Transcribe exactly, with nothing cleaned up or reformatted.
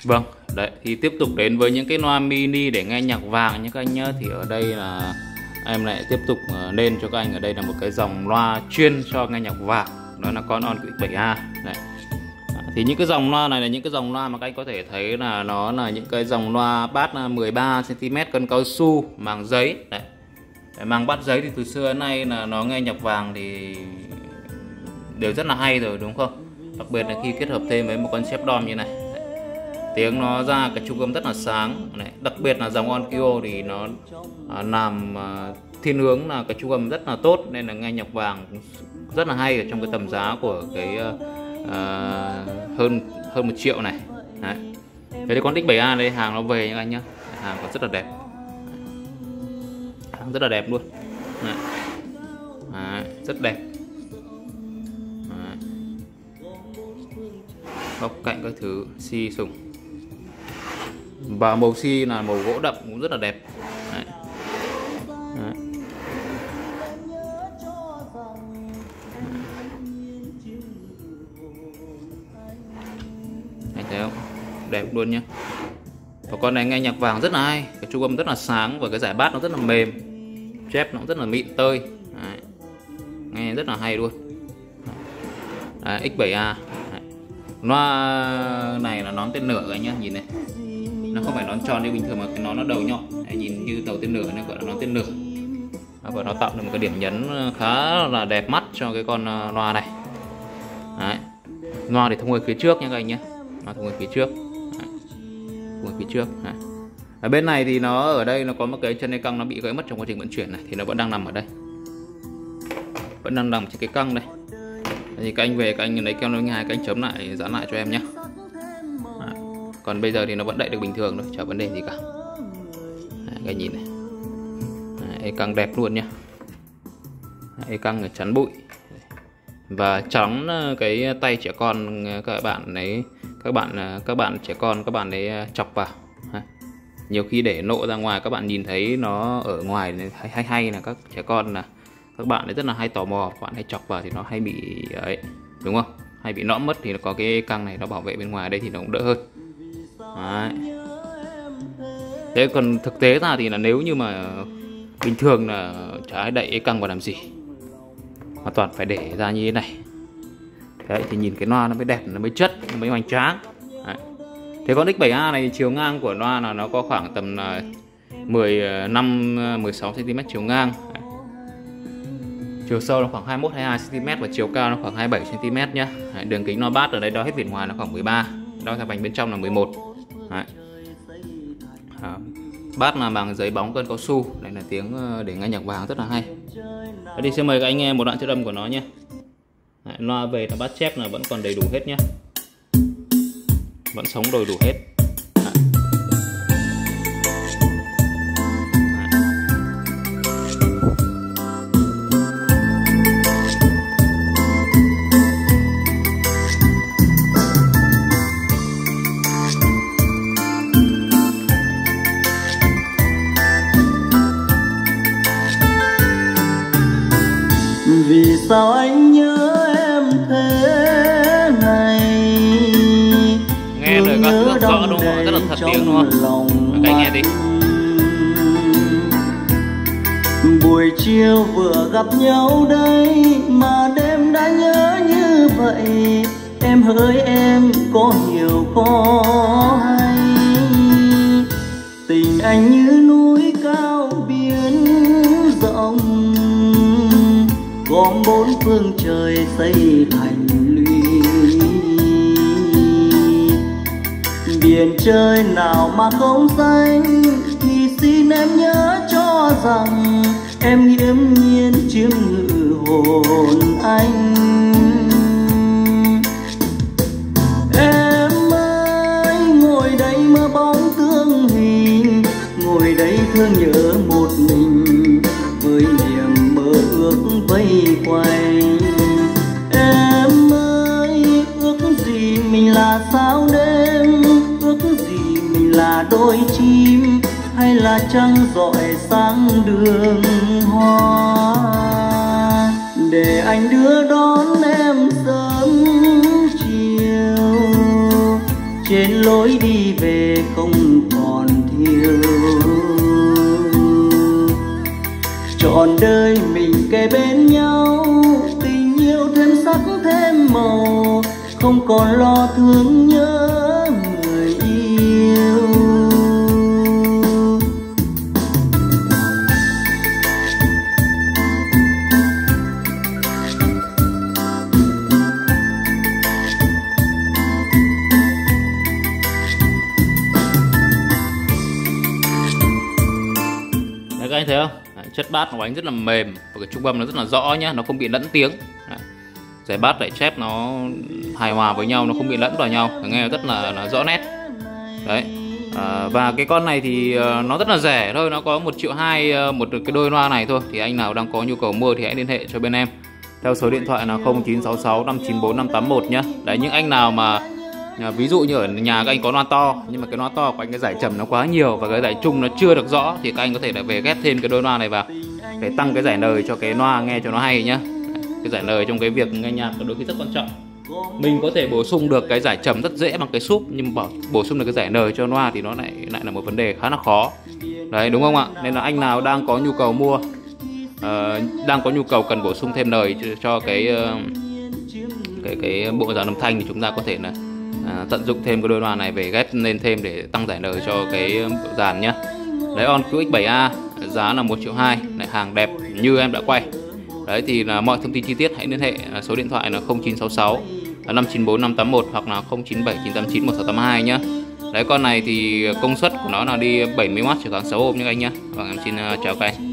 Vâng, đấy thì tiếp tục đến với những cái loa mini để nghe nhạc vàng nhé các anh nhá. Thì ở đây là em lại tiếp tục lên cho các anh ở đây là một cái dòng loa chuyên cho nghe nhạc vàng, đó là con On Q X bảy A. Đấy. Thì những cái dòng loa này là những cái dòng loa mà các anh có thể thấy là nó là những cái dòng loa bass mười ba xăng ti mét cân cao su màng giấy. Đấy. Màng bass giấy thì từ xưa đến nay là nó nghe nhạc vàng thì đều rất là hay rồi đúng không? Đặc biệt là khi kết hợp thêm với một con xếp đom như này. Tiếng nó ra cái trung âm rất là sáng này. Đặc biệt là dòng Onkyo thì nó à, làm à, thiên hướng là cái trung âm rất là tốt, nên là nghe nhạc vàng rất là hay ở trong cái tầm giá của cái à, hơn hơn một triệu này. Đấy. Thế thì con X bảy A đây hàng nó về nha anh nhá, hàng còn rất là đẹp, hàng rất là đẹp luôn. Đấy. Đấy, rất đẹp. Đấy. Góc cạnh các thứ xi sùng và màu xi là màu gỗ đậm cũng rất là đẹp. Đấy. Đấy. Anh thấy không? Đẹp luôn nhá. Và con này nghe nhạc vàng rất là hay, cái trung âm rất là sáng và cái giải bass nó rất là mềm, chép nó rất là mịn tơi. Đấy. Nghe rất là hay luôn. Đấy, X bảy A. Đấy. Loa này là nón tên lửa các anh nhá, nhìn này. Nó không phải nón tròn như bình thường mà cái nón nó đầu nhọn. Đấy, nhìn như đầu tên lửa nên gọi là nón tên lửa. Và nó tạo được một cái điểm nhấn khá là đẹp mắt cho cái con loa này. Đấy. Loa thì thông hơi phía trước nha các anh nhé. Loa thông hơi phía trước. Đấy. Thông hơi phía trước. Đấy. Ở bên này thì nó ở đây nó có một cái chân dây căng nó bị gãy mất trong quá trình vận chuyển này, thì nó vẫn đang nằm ở đây, vẫn đang nằm trên cái căng đây. Thì các anh về các anh lấy keo nối hai, các anh chấm lại dán lại cho em nhé. Đấy. Còn bây giờ thì nó vẫn đậy được bình thường thôi, chả vấn đề gì cả. Đấy, các anh nhìn này. Đấy, căng đẹp luôn nhá. Đấy, căng ở chắn bụi và chắn cái tay trẻ con các bạn ấy, các bạn các bạn trẻ con các bạn ấy chọc vào. Đấy. Nhiều khi để nộ ra ngoài các bạn nhìn thấy nó ở ngoài hay hay, hay là các trẻ con là các bạn ấy rất là hay tò mò, các bạn hay chọc vào thì nó hay bị ấy, đúng không? Hay bị nõm mất, thì nó có cái căng này nó bảo vệ bên ngoài đây thì nó cũng đỡ hơn. Đấy. Thế còn thực tế ra thì là nếu như mà bình thường là chả ai đậy cái căng vào làm gì, hoàn toàn phải để ra như thế này. Đấy thì nhìn cái loa nó mới đẹp, nó mới chất, nó mới hoành tráng. Đấy. Thế con X bảy A này chiều ngang của loa là nó có khoảng tầm mười lăm mười sáu xăng ti mét chiều ngang. Đấy. Chiều sâu nó khoảng hai mươi mốt hai mươi hai xăng ti mét và chiều cao nó khoảng hai mươi bảy xăng ti mét nhá. Đấy, đường kính nó bass ở đây đo hết viền ngoài nó khoảng mười ba, đo theo vành bên trong là mười một. Đấy. À, bass là bằng giấy bóng cân cao su. Đây là tiếng để nghe nhạc vàng rất là hay. Đấy, thì xin mời các anh nghe một đoạn chất âm của nó nhé. Đấy, loa về là bass chép là vẫn còn đầy đủ hết nhé, vẫn sống đầy đủ hết. Đấy. Vì sao anh nhớ em thế này? Nghe lời các thứ rõ đúng không? Rất là thật tiếng đúng không? Các anh nghe đi. Buổi chiều vừa gặp nhau đây mà đêm đã nhớ như vậy. Em hỡi em có hiểu có hay? Tình anh như núi cao biển rộng, gom bốn phương trời xây thành lũy. Biển trời nào mà không xanh thì xin em nhớ cho rằng em nghiễm nhiên chiếm ngự hồn anh. Em ơi ngồi đây mơ bóng tương hình, ngồi đây thương nhớ một mình với niềm mơ ước vây quanh. Em ơi ước gì mình là sao đêm, ước gì mình là đôi chim, hay là trăng rọi sáng đường hoa. Để anh đưa đón em sớm chiều, trên lối đi về không còn thiếu. Trọn đời mình kề bên nhau, tình yêu thêm sắc thêm màu, không còn lo thương nhớ người yêu. Đấy, các anh thấy không? Đấy, chất bass của anh rất là mềm và cái trung âm nó rất là rõ nhá, nó không bị lẫn tiếng. Đấy. Giải bass lại chép nó hài hòa với nhau, nó không bị lẫn vào nhau, nghe rất là, là rõ nét. Đấy. À, và cái con này thì uh, nó rất là rẻ thôi, nó có một triệu hai uh, một cái đôi loa này thôi. Thì anh nào đang có nhu cầu mua thì hãy liên hệ cho bên em theo số điện thoại là không chín sáu sáu năm chín bốn năm tám một nhá. Đấy, những anh nào mà à, ví dụ như ở nhà các anh có loa to nhưng mà cái loa to của anh cái giải trầm nó quá nhiều và cái giải trung nó chưa được rõ thì các anh có thể là về ghép thêm cái đôi loa này vào để tăng cái giải nời cho cái loa nghe cho nó hay nhá. Cái giải nời trong cái việc nghe nhạc đôi khi rất quan trọng. Mình có thể bổ sung được cái giải trầm rất dễ bằng cái súp, nhưng mà bổ sung được cái giải nời cho loa thì nó lại lại là một vấn đề khá là khó. Đấy, đúng không ạ? Nên là anh nào đang có nhu cầu mua, uh, đang có nhu cầu cần bổ sung thêm nời cho, cho cái, uh, cái cái bộ dàn âm thanh thì chúng ta có thể là uh, tận dụng thêm cái đôi loa này về ghép lên thêm để tăng giải nời cho cái bộ dàn nhá. Đấy, On Q X bảy A giá là một triệu hai, lại hàng đẹp như em đã quay. Đấy thì là mọi thông tin chi tiết hãy liên hệ số điện thoại là không chín sáu sáu năm chín bốn năm tám một hoặc là không chín bảy chín tám chín một sáu tám hai nhá. Đấy, con này thì công suất của nó là đi bảy mươi oát chỉ khoảng sáu ôm nha anh nhá. Vâng, em xin chào các anh.